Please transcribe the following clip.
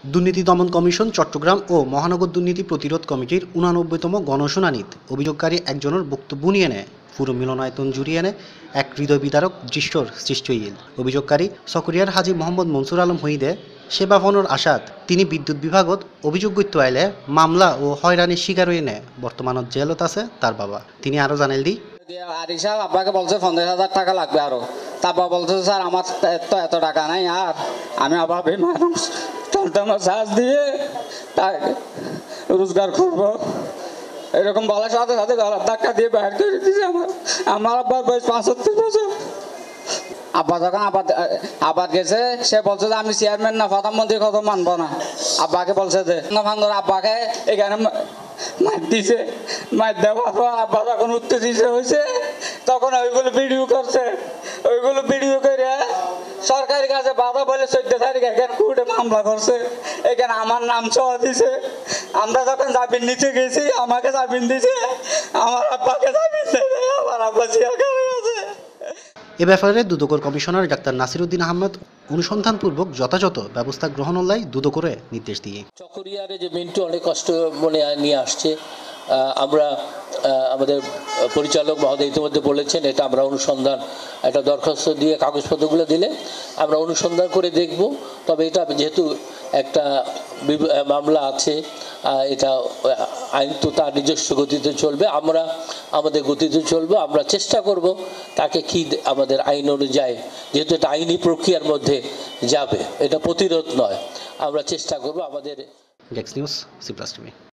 দুর্নীতি দমন কমিশন চট্টগ্রাম ও মহানগর দুর্নীতি প্রতিরোধ কমিটির 89তম গণশুনানিত অভিযোগকারী একজনের বক্তব্য নিয়ে নেয় পুরো মিলনায়তন জুড়িয়ে এনে এক হৃদয় বিদারক দৃশ্যর সৃষ্টি হইল। অভিযোগকারী সকরিয়ার হাজি মোহাম্মদ মনসুর আলম হইদে সেবা পাওয়ার আশাত তিনি বিদ্যুৎ বিভাগত অভিযোগ করতে আইলে মামলা ও হয়রানির শিকার হয়ে নেয় বর্তমানত জেলত আছে তার বাবা। তিনি আরও জানাইল দি আরিশা আব্বাকে বলছে 50,000 টাকা লাগবে আরো। তারপর বলছে স্যার আমার তো এত টাকা নাই, আর আমি অভাবী মানুষ, টলটামা চাষ দিয়ে রোজগার করবো এরকম বলার সাথে সাথে গলার ধাক্কা দিয়ে বাইর করে দিয়েছে। আমার আব্বার বয়স 75 বছর। আব্বা যখন আবার গেছে, সে বলছে যে আমি চেয়ারম্যান না প্রধানমন্ত্রী কথা মানবো না। আব্বাকে বলছে যে আব্বাকে এখানে মার দিছে। মার দেওয়ার পর আব্বা যখন উত্তেজিত হয়েছে তখন ওইগুলো ভিডিও করছে। ওইগুলো ভিডিও করে সরকারি কাছে বাধা বলে 14 তারিখ এখানে কোর্টে মামলা করছে। এখানে আমার নাম সহ দিছে। আমরা যখন জামিন নিতে গেছি আমাকে জামিন দিছে, আমার আব্বাকে জামিন দেবে। আমার আব্বা চেয়ারম্যান আছে। এ ব্যাপারে দুদকের কমিশনার ডাক্তার নাসিরউদ্দিন আহমেদ অনুসন্ধানপূর্বক যথাযথ ব্যবস্থা গ্রহণের লাই দুদকের নির্দেশ দিয়ে চকরিয়ারে যে মিন্টু অনেক কষ্ট মনে নিয়ে আসছে, আমরা আমাদের পরিচালক মহোদয় ইতিমধ্যে বলেছেন এটা আমরা অনুসন্ধান একটা দরখাস্ত দিয়ে কাগজপত্রগুলো দিলে আমরা অনুসন্ধান করে দেখব। তবে এটা যেহেতু একটা মামলা আছে, এটা আইন তো তার নিজস্ব গতিতে চলবে, আমরা আমাদের গতিতে চলবো। আমরা চেষ্টা করব তাকে কি আমাদের আইন অনুযায়ী, যেহেতু এটা আইনি প্রক্রিয়ার মধ্যে যাবে, এটা প্রতিরোধ নয়, আমরা চেষ্টা করব আমাদের। Desk news, C plus TV.